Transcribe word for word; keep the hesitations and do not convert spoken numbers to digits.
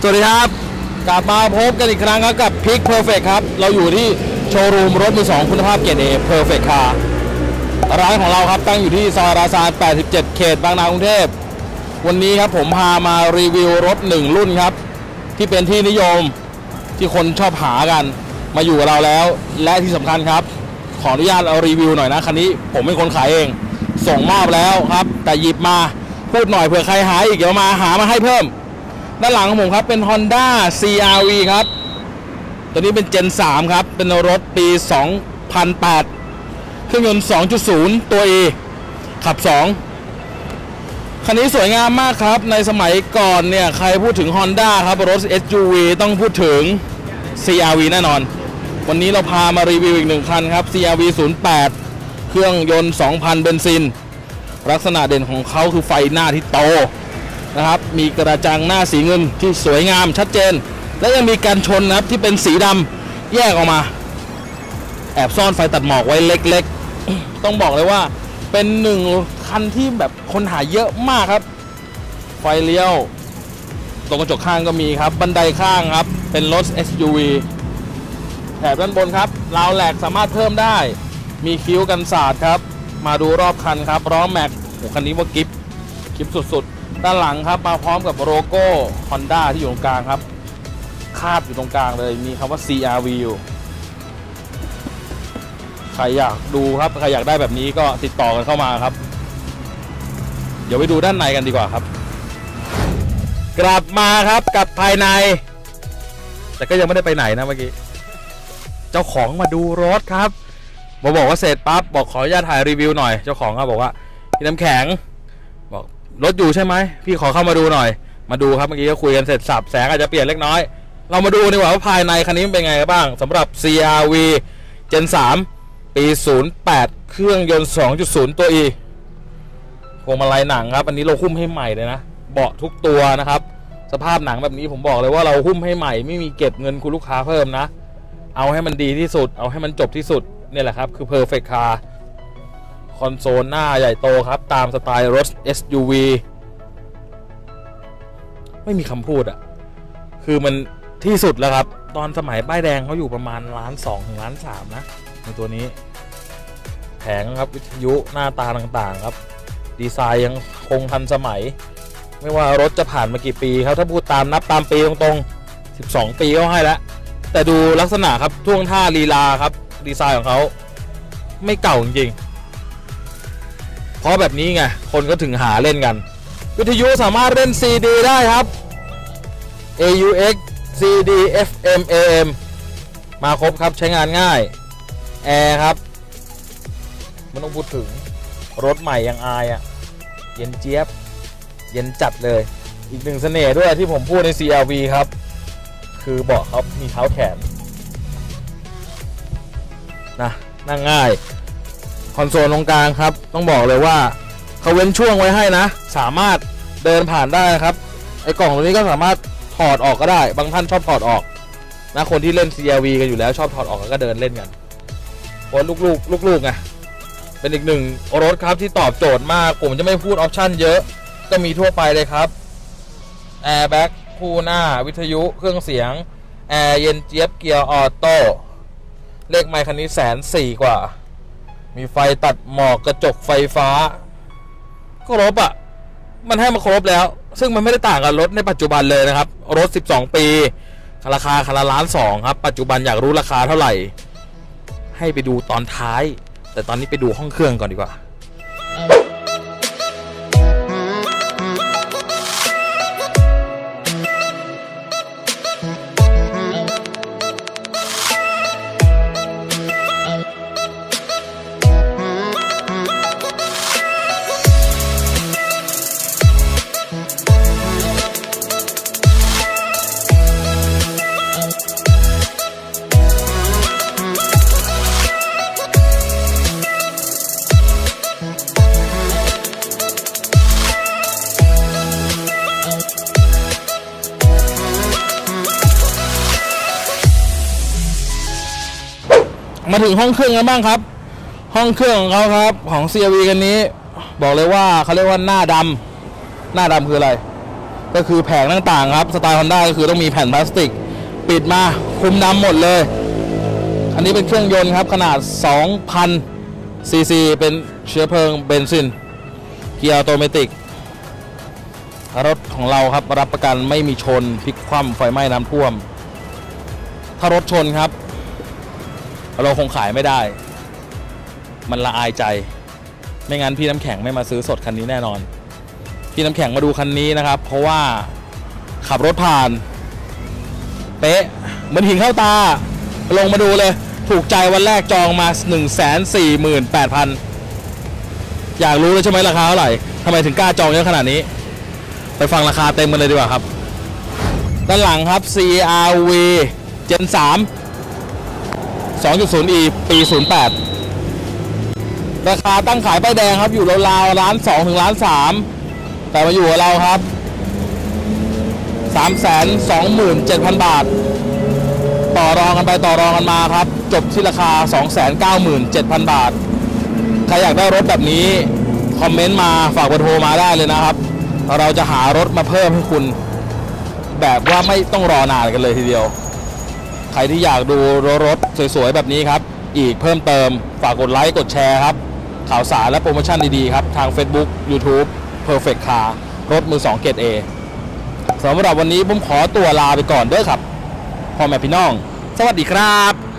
สวัสดีครับกลับมาพบกันอีกครั้งครับกับ Pick Perfect ครับเราอยู่ที่โชว์รูมรถมือสองคุณภาพเกรด A Perfect Car ร้านของเราครับตั้งอยู่ที่ซอยราซานแปดสิบเจ็ดเขตบางนากรุงเทพวันนี้ครับผมพามารีวิวรถหนึ่งรุ่นครับที่เป็นที่นิยมที่คนชอบหากันมาอยู่กับเราแล้วและที่สำคัญครับขออนุญาตเอารีวิวหน่อยนะคันนี้ผมเป็นคนขายเองส่งมอบแล้วครับแต่หยิบมาพูดหน่อยเผื่อใครหาอีกเดี๋ยวมาหามาให้เพิ่มด้านหลังของผมครับเป็น Honda ซี อาร์ วี ครับตัวนี้เป็นเจนสามครับเป็นรถปีสองพันแปดเครื่องยนต์ สองจุดศูนย์ ตัว E ขับสองคันนี้สวยงามมากครับในสมัยก่อนเนี่ยใครพูดถึง Honda ครับรถ เอส ยู วี ต้องพูดถึง ซี อาร์ วี แน่นอนวันนี้เราพามารีวิวอีกหนึ่งคันครับ ซี อาร์ วี ศูนย์แปด เครื่องยนต์ สองพัน เบนซินลักษณะเด่นของเขาคือไฟหน้าที่โตนะครับมีกระจังหน้าสีเงินที่สวยงามชัดเจนและยังมีการชนนะครับที่เป็นสีดำแยกออกมาแอบซ่อนไฟตัดหมอกไว้เล็กๆต้องบอกเลยว่าเป็นหนึ่งคันที่แบบคนหาเยอะมากครับไฟเลี้ยวตรงกระจกข้างก็มีครับบันไดข้างครับเป็นรถ เอส ยู วี แถบด้านบนครับราวแหลกสามารถเพิ่มได้มีคิ้วกันสาดครับมาดูรอบคันครับล้อแม็กโอ้คันนี้ว่ากิฟกิฟสุดๆด้านหลังครับมาพร้อมกับโลโก้ Honda ที่อยู่ตรงกลางครับคาบอยู่ตรงกลางเลยมีคำว่า ซี อาร์ วี อยู่ใครอยากดูครับใครอยากได้แบบนี้ก็ติดต่อกันเข้ามาครับเดี๋ยวไปดูด้านในกันดีกว่าครับกลับมาครับกับภายในแต่ก็ยังไม่ได้ไปไหนนะเมื่อกี้เจ้าของมาดูรถครับมาบอกว่าเสร็จปั๊บบอกขออนุญาตถ่ายรีวิวหน่อยเจ้าของครับบอกว่าพี่น้ำแข็งบอกรถอยู่ใช่ไหมพี่ขอเข้ามาดูหน่อยมาดูครับเมื่อกี้ก็คุยกันเสร็จสับแสงอาจจะเปลี่ยนเล็กน้อยเรามาดูดีกว่าว่าภายในคันนี้เป็นไงบ้างสำหรับ ซี อาร์ วี Gen สามปีศูนย์แปดเครื่องยนต์ สองจุดศูนย์ ตัว E พวงมาลัยหนังครับอันนี้เราหุ้มให้ใหม่เลยนะเบาะทุกตัวนะครับสภาพหนังแบบนี้ผมบอกเลยว่าเราหุ้มให้ใหม่ไม่มีเก็บเงินคุณลูกค้าเพิ่มนะเอาให้มันดีที่สุดเอาให้มันจบที่สุดนี่แหละครับคือ Perfect Car คอนโซลหน้าใหญ่โตครับตามสไตล์รถ เอส ยู วี ไม่มีคำพูดอ่ะคือมันที่สุดแล้วครับตอนสมัยป้ายแดงเขาอยู่ประมาณล้านสองถึงล้านสามนะในตัวนี้แผงครับวิทยุหน้าตาต่างๆครับดีไซน์ยังคงทันสมัยไม่ว่ารถจะผ่านมากี่ปีครับถ้าพูดตามนับตามปีตรงๆสิบสองปีก็ให้แล้วแต่ดูลักษณะครับท่วงท่าลีลาครับดีไซน์ของเขาไม่เก่าจริงๆเพราะแบบนี้ไงคนก็ถึงหาเล่นกันวิทยุสามารถเล่น ซี ดี ได้ครับ เอ ยู เอ็กซ์ ซี ดี เอฟ เอ็ม เอ เอ็ม มาครบครับใช้งานง่ายแอร์ครับไม่ต้องพูดถึงรถใหม่ยังอายอ่ะเย็นเจี๊ยบเย็นจัดเลยอีกหนึ่งเสน่ห์ด้วยที่ผมพูดใน ซี อาร์ วี ครับคือเบาะเขามีเท้าแขนนะนั่งง่ายคอนโซลตรงกลางครับต้องบอกเลยว่าเขาเว้นช่วงไว้ให้นะสามารถเดินผ่านได้ครับไอ้กล่องตัวนี้ก็สามารถถอดออกก็ได้บางท่านชอบถอดออกนะคนที่เล่น ซี อาร์ วี กันอยู่แล้วชอบถอดออกแล้วก็เดินเล่นกันเพราะลูกๆลูกๆไงเป็นอีกหนึ่งรถครับที่ตอบโจทย์มากผมจะไม่พูดออปชั่นเยอะก็มีทั่วไปเลยครับแอร์แบ็กคู่หน้าวิทยุเครื่องเสียงแอร์เย็นเจี๊ยบเกียร์ออโต้เลขไมค์คันนี้แสนสี่กว่ามีไฟตัดหมอกกระจกไฟฟ้าก็ครบอ่ะมันให้มาครบแล้วซึ่งมันไม่ได้ต่างกับรถในปัจจุบันเลยนะครับรถสิบสองปีราคาคันละล้านสองครับปัจจุบันอยากรู้ราคาเท่าไหร่ให้ไปดูตอนท้ายแต่ตอนนี้ไปดูห้องเครื่องก่อนดีกว่ามาถึงห้องเครื่องกันบ้างครับห้องเครื่องของเขาครับของ ซี อาร์ วี กันนี้บอกเลยว่าเขาเรียกว่าหน้าดำหน้าดำคืออะไรก็คือแผงต่างๆครับสไตล์ Honda ก็คือต้องมีแผ่นพลาสติกปิดมาคุมดำหมดเลยอันนี้เป็นเครื่องยนต์ครับขนาด สองพัน ซีซีเป็นเชื้อเพลิงเบนซินเกียร์ออโตเมติกรถของเราครับรับประกันไม่มีชนพลิกคว่ำไฟไหม้น้ำท่วมถ้ารถชนครับเราคงขายไม่ได้มันละอายใจไม่งั้นพี่น้ำแข็งไม่มาซื้อสดคันนี้แน่นอนพี่น้ำแข็งมาดูคันนี้นะครับเพราะว่าขับรถผ่านเป๊ะเหมือนหินเข้าตาลงมาดูเลยถูกใจวันแรกจองมา หนึ่งแสนสี่หมื่นแปดพัน อยากรู้เลยใช่ไหมราคาเท่าไหร่ทำไมถึงกล้าจองเยอะขนาดนี้ไปฟังราคาเต็มกันเลยดีกว่าครับด้านหลังครับ ซี อาร์ วี Gen สาม สองจุดศูนย์ อี ปี ศูนย์แปด ราคาตั้งขายป้ายแดงครับอยู่ราวๆล้านสองถึงล้านสามแต่มาอยู่กับเราครับ สามแสนสองหมื่นเจ็ดพัน บาทต่อรองกันไปต่อรองกันมาครับจบที่ราคา สองแสนเก้าหมื่นเจ็ดพัน บาทใครอยากได้รถแบบนี้คอมเมนต์มาฝากเบอร์โทรมาได้เลยนะครับเราจะหารถมาเพิ่มให้คุณแบบว่าไม่ต้องรอนานกันเลยทีเดียวใครที่อยากดูรถสวยๆแบบนี้ครับอีกเพิ่มเติมฝากกดไลค์กดแชร์ครับข่าวสารและโปรโมชั่นดีๆครับทาง Facebook YouTube Perfect Car รถมือสองเกรด A สำหรับวันนี้ผมขอตัวลาไปก่อนเด้อครับพ่อแม่พี่น้องสวัสดีครับ